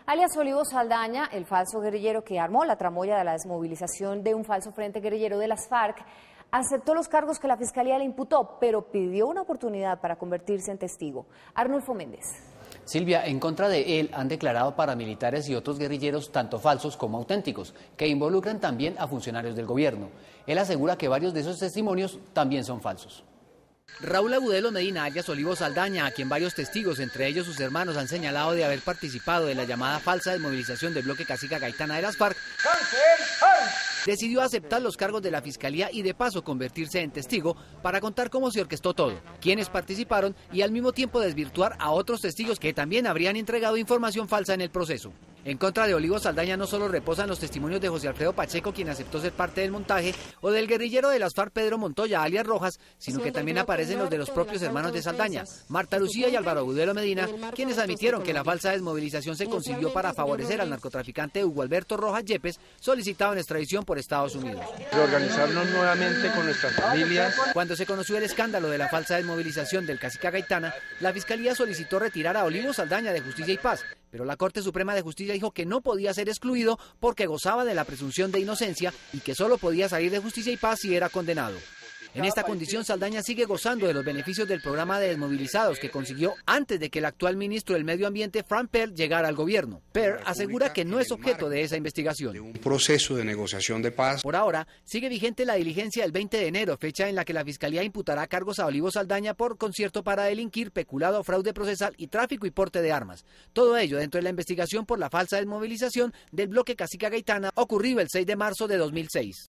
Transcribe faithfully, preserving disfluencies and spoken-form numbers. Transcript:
Alias Olivo Saldaña, el falso guerrillero que armó la tramoya de la desmovilización de un falso frente guerrillero de las FARC, aceptó los cargos que la Fiscalía le imputó, pero pidió una oportunidad para convertirse en testigo. Arnulfo Méndez. Silvia, en contra de él han declarado paramilitares y otros guerrilleros, tanto falsos como auténticos, que involucran también a funcionarios del gobierno. Él asegura que varios de esos testimonios también son falsos. Raúl Agudelo Medina, alias Olivo Saldaña, a quien varios testigos, entre ellos sus hermanos, han señalado de haber participado de la llamada falsa desmovilización del bloque Cacica Gaitana de las FARC, decidió aceptar los cargos de la Fiscalía y de paso convertirse en testigo para contar cómo se orquestó todo, quiénes participaron y al mismo tiempo desvirtuar a otros testigos que también habrían entregado información falsa en el proceso. En contra de Olivo Saldaña no solo reposan los testimonios de José Alfredo Pacheco, quien aceptó ser parte del montaje, o del guerrillero de las FARC Pedro Montoya, alias Rojas, sino que también aparecen los de los propios hermanos de Saldaña, Marta Lucía y Álvaro Agudelo Medina, quienes admitieron que la falsa desmovilización se consiguió para favorecer al narcotraficante Hugo Alberto Rojas Yepes, solicitado en extradición por Estados Unidos. Reorganizarnos nuevamente con nuestras familias. Cuando se conoció el escándalo de la falsa desmovilización del Cacica Gaitana, la Fiscalía solicitó retirar a Olivo Saldaña de Justicia y Paz, pero la Corte Suprema de Justicia dijo que no podía ser excluido porque gozaba de la presunción de inocencia y que solo podía salir de Justicia y Paz si era condenado. En esta condición, Saldaña sigue gozando de los beneficios del programa de desmovilizados que consiguió antes de que el actual ministro del Medio Ambiente, Frank Pell, llegara al gobierno. Pell asegura que no es objeto de esa investigación. Un proceso de negociación de paz. Por ahora, sigue vigente la diligencia del veinte de enero, fecha en la que la Fiscalía imputará cargos a Olivo Saldaña por concierto para delinquir, peculado, fraude procesal y tráfico y porte de armas. Todo ello dentro de la investigación por la falsa desmovilización del bloque Cacica Gaitana, ocurrido el seis de marzo de dos mil seis.